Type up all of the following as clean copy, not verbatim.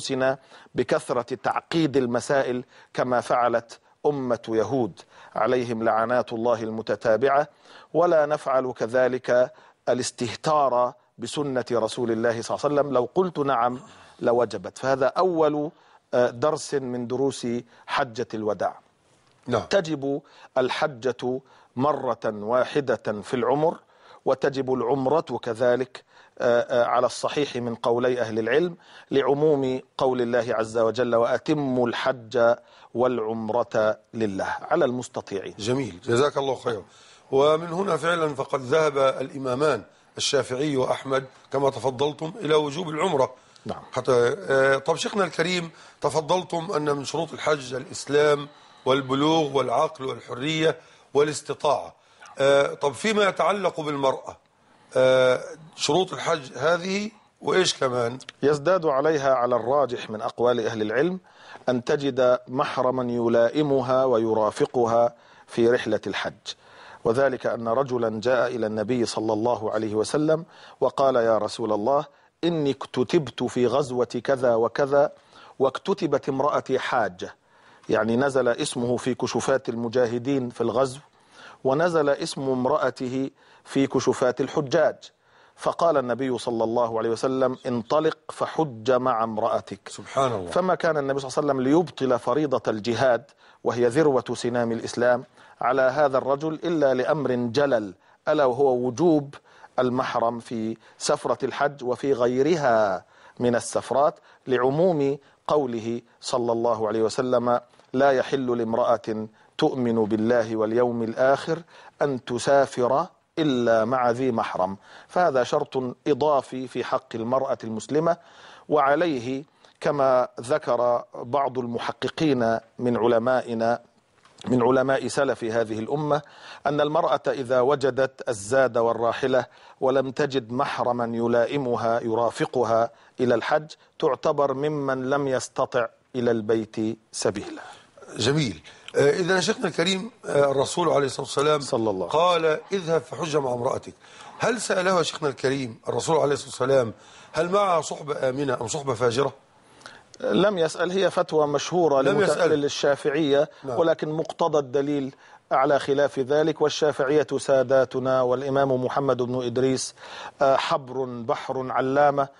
أنفسنا بكثرة تعقيد المسائل كما فعلت أمة يهود عليهم لعنات الله المتتابعة، ولا نفعل كذلك الاستهتار بسنة رسول الله صلى الله عليه وسلم. لو قلت نعم لوجبت. فهذا أول درس من دروس حجة الوداع. نعم. تجب الحجة مرة واحدة في العمر، وتجب العمرة كذلك على الصحيح من قولي أهل العلم، لعموم قول الله عز وجل: وأتموا الحج والعمرة لله على المستطيعين. جميل، جزاك الله خيرا. ومن هنا فعلا فقد ذهب الإمامان الشافعي وأحمد كما تفضلتم إلى وجوب العمرة. نعم. طب شيخنا الكريم، تفضلتم أن من شروط الحج الإسلام والبلوغ والعقل والحرية والاستطاعة. طب فيما يتعلق بالمرأة، شروط الحج هذه وإيش كمان؟ يزداد عليها على الراجح من أقوال أهل العلم أن تجد محرما يلائمها ويرافقها في رحلة الحج، وذلك أن رجلا جاء إلى النبي صلى الله عليه وسلم وقال: يا رسول الله، إني اكتتبت في غزوة كذا وكذا، واكتتبت امرأتي حاجة، يعني نزل اسمه في كشوفات المجاهدين في الغزو، ونزل اسم امرأته في كشوفات الحجاج. فقال النبي صلى الله عليه وسلم: انطلق فحج مع امرأتك. سبحان الله. فما كان النبي صلى الله عليه وسلم ليبطل فريضة الجهاد وهي ذروة سنام الإسلام على هذا الرجل إلا لأمر جلل، ألا وهو وجوب المحرم في سفرة الحج وفي غيرها من السفرات، لعموم قوله صلى الله عليه وسلم: لا يحل لامرأة تؤمن بالله واليوم الآخر أن تسافر إلا مع ذي محرم. فهذا شرط إضافي في حق المرأة المسلمة، وعليه كما ذكر بعض المحققين من علمائنا من علماء سلف هذه الأمة أن المرأة إذا وجدت الزاد والراحلة ولم تجد محرما يلائمها يرافقها إلى الحج تعتبر ممن لم يستطع إلى البيت سبيلا. جميل. إذا شيخنا الكريم، الرسول عليه الصلاة والسلام صلى الله قال: اذهب فحج مع امرأتك. هل سأله شيخنا الكريم الرسول عليه الصلاة والسلام هل معها صحبة آمنة أم صحبة فاجرة؟ لم يسأل، هي فتوى مشهورة للشافعية. نعم. ولكن مقتضى الدليل على خلاف ذلك، والشافعية ساداتنا، والإمام محمد بن إدريس حبر بحر علامة،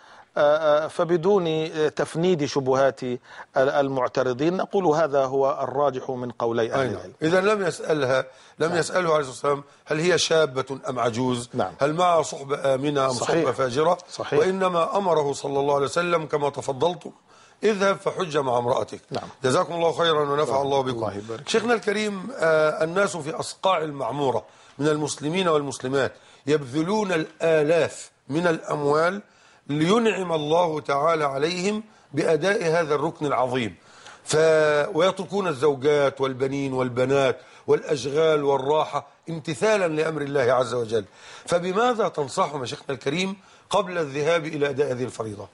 فبدون تفنيد شبهات المعترضين نقول هذا هو الراجح من قولي أهل العلم. إذا لم يسأله عليه الصلاة والسلام هل هي شابة أم عجوز؟ نعم. هل معها صحبة آمنة أم صحبة فاجرة؟ صحيح. وإنما أمره صلى الله عليه وسلم كما تفضلتم: اذهب فحج مع امرأتك. نعم. جزاكم الله خيرا ونفع الله بكم. الله يبارك. شيخنا الكريم، الناس في أصقاع المعمورة من المسلمين والمسلمات يبذلون الآلاف من الأموال لينعم الله تعالى عليهم بأداء هذا الركن العظيم، ويتركون الزوجات والبنين والبنات والأشغال والراحة امتثالا لأمر الله عز وجل. فبماذا تنصحهم يا شيخنا الكريم قبل الذهاب إلى أداء هذه الفريضة؟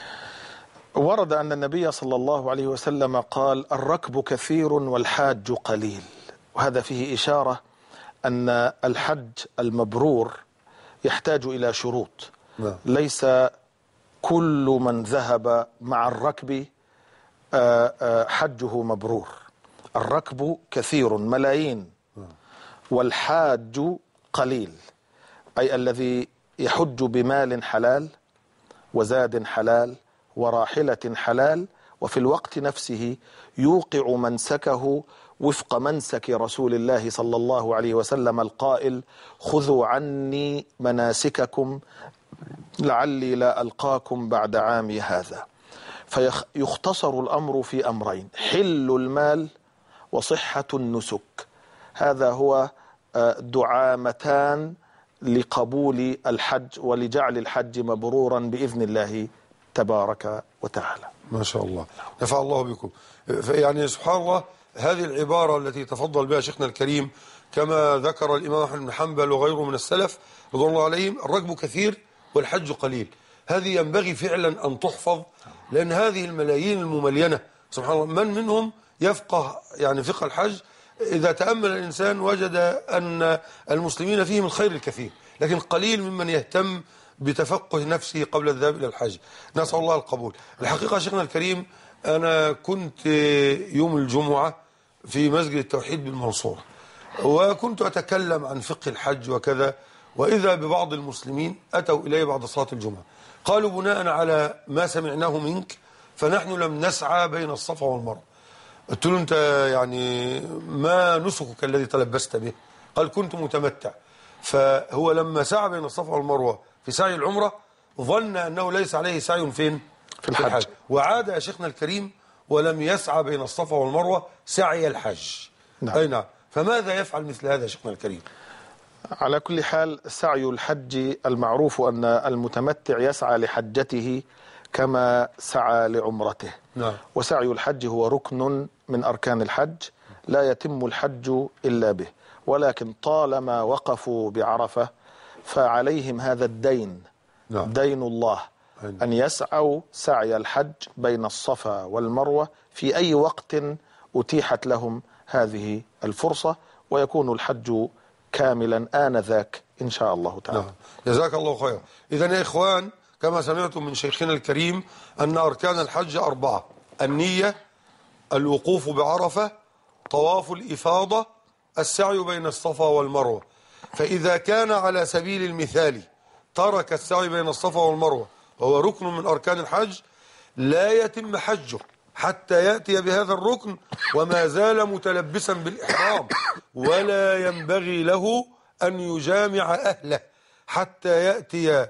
ورد أن النبي صلى الله عليه وسلم قال: الركب كثير والحاج قليل، وهذا فيه إشارة أن الحج المبرور يحتاج إلى شروط. ليس كل من ذهب مع الركب حجه مبرور. الركب كثير ملايين، والحاج قليل، أي الذي يحج بمال حلال وزاد حلال وراحلة حلال، وفي الوقت نفسه يوقع منسكه وفق منسك رسول الله صلى الله عليه وسلم القائل: خذوا عني مناسككم لعلي لا ألقاكم بعد عامي هذا. فيختصر الأمر في أمرين: حل المال وصحة النسك. هذا هو دعامتان لقبول الحج ولجعل الحج مبرورا بإذن الله تبارك وتعالى. ما شاء الله، نفع الله بكم. يعني سبحان الله، هذه العبارة التي تفضل بها شيخنا الكريم كما ذكر الإمام أحمد بن حنبل وغيره من السلف رضوان الله عليهم: الركب كثير والحج قليل. هذه ينبغي فعلا أن تحفظ، لأن هذه الملايين المملينة سبحان الله من منهم يفقه يعني فقه الحج؟ إذا تأمل الإنسان وجد أن المسلمين فيهم الخير الكثير، لكن قليل ممن يهتم بتفقه نفسه قبل الذهاب إلى الحج. نسأل الله القبول. الحقيقة شيخنا الكريم، أنا كنت يوم الجمعة في مسجد التوحيد بالمنصورة، وكنت أتكلم عن فقه الحج وكذا، وإذا ببعض المسلمين أتوا إلي بعد صلاة الجمعة قالوا بناء على ما سمعناه منك فنحن لم نسعى بين الصفا والمروة. قلت له أنت يعني ما نسكك الذي تلبست به؟ قال كنت متمتع. فهو لما سعى بين الصفا والمروة في سعي العمرة ظن أنه ليس عليه سعي فين؟ في الحج. وعاد يا شيخنا الكريم ولم يسعى بين الصفا والمروة سعي الحج. نعم. أي نعم. فماذا يفعل مثل هذا يا شيخنا الكريم؟ على كل حال سعي الحج المعروف أن المتمتع يسعى لحجته كما سعى لعمرته. نعم. وسعي الحج هو ركن من أركان الحج، لا يتم الحج إلا به، ولكن طالما وقفوا بعرفة فعليهم هذا الدين. نعم. دين الله أن يسعوا سعي الحج بين الصفا والمروة في أي وقت أتيحت لهم هذه الفرصة، ويكون الحج كاملا آنذاك إن شاء الله تعالى. نعم. جزاك الله خيرا. إذن يا إخوان كما سمعتم من شيخنا الكريم أن أركان الحج 4: النية، الوقوف بعرفة، طواف الإفاضة، السعي بين الصفا والمروة. فإذا كان على سبيل المثال ترك السعي بين الصفا والمروة وهو ركن من أركان الحج لا يتم حجه حتى يأتي بهذا الركن وما زال متلبسا بالإحرام، ولا ينبغي له أن يجامع أهله حتى يأتي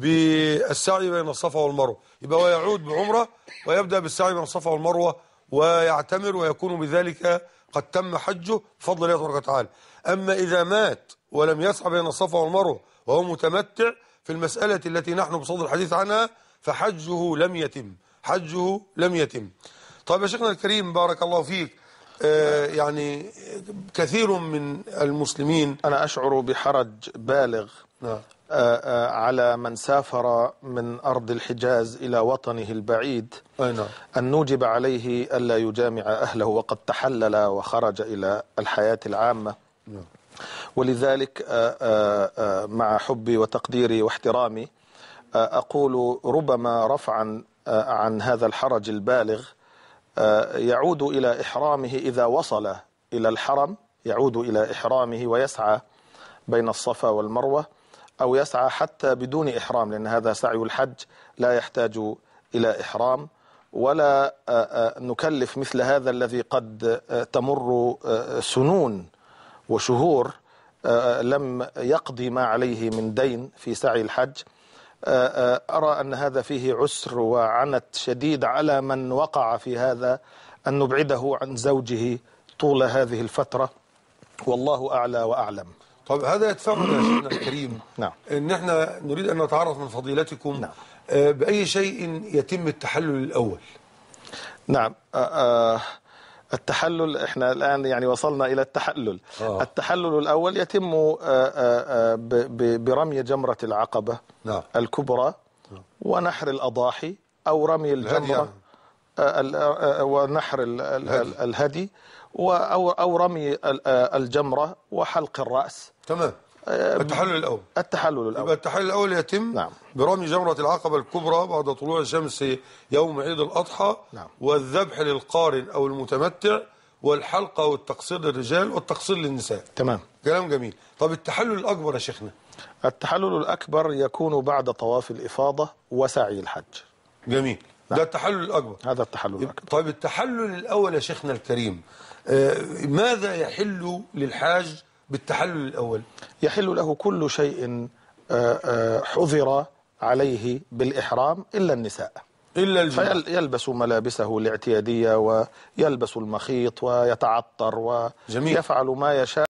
بالسعي بين الصفا والمروة. يبقى هو يعود بعمرة ويبدأ بالسعي بين الصفا والمروة ويعتمر، ويكون بذلك قد تم حجه بفضل الله تبارك وتعالى. أما إذا مات ولم يسعى بين الصفا والمروة وهو متمتع في المسألة التي نحن بصدد الحديث عنها فحجه لم يتم، حجه لم يتم. طيب يا شيخنا الكريم بارك الله فيك، يعني كثير من المسلمين أنا أشعر بحرج بالغ على من سافر من أرض الحجاز إلى وطنه البعيد أن نوجب عليه ألا يجامع أهله وقد تحلل وخرج إلى الحياة العامة. ولذلك مع حبي وتقديري واحترامي أقول ربما رفعا عن هذا الحرج البالغ يعود إلى إحرامه إذا وصل إلى الحرم، يعود إلى إحرامه ويسعى بين الصفا والمروة، أو يسعى حتى بدون إحرام، لأن هذا سعي الحج لا يحتاج إلى إحرام. ولا نكلف مثل هذا الذي قد تمر سنون وشهور لم يقضي ما عليه من دين في سعي الحج. أرى أن هذا فيه عسر وعنت شديد على من وقع في هذا، أن نبعده عن زوجه طول هذه الفترة، والله أعلى وأعلم. طب هذا يدفعنا يا شيخنا الكريم نعم. ان احنا نريد ان نتعرف من فضيلتكم نعم. بأي شيء يتم التحلل الأول؟ نعم. التحلل احنا الآن يعني وصلنا إلى التحلل. التحلل الأول يتم برمي جمرة العقبة نعم. الكبرى ونحر الأضاحي أو رمي الجمرة ونحر الهدي أو رمي الجمرة وحلق الرأس. تمام. التحلل الأول. التحلل الأول. يبقى التحلل الأول يتم نعم. برمي جمرة العقبة الكبرى بعد طلوع الشمس يوم عيد الأضحى. نعم. والذبح للقارن أو المتمتع، والحلقة والتقصير للرجال والتقصير للنساء. تمام. كلام جميل. طب التحلل الأكبر يا شيخنا؟ التحلل الأكبر يكون بعد طواف الإفاضة وسعي الحج. جميل. نعم. ده التحلل الأكبر. هذا التحلل الأكبر. طيب التحلل الأول يا شيخنا الكريم، ماذا يحل للحاج بالتحلل الأول؟ يحل له كل شيء حظر عليه بالإحرام إلا النساء، إلا الجماعة. فيلبس ملابسه الاعتيادية ويلبس المخيط ويتعطر ويفعل ما يشاء.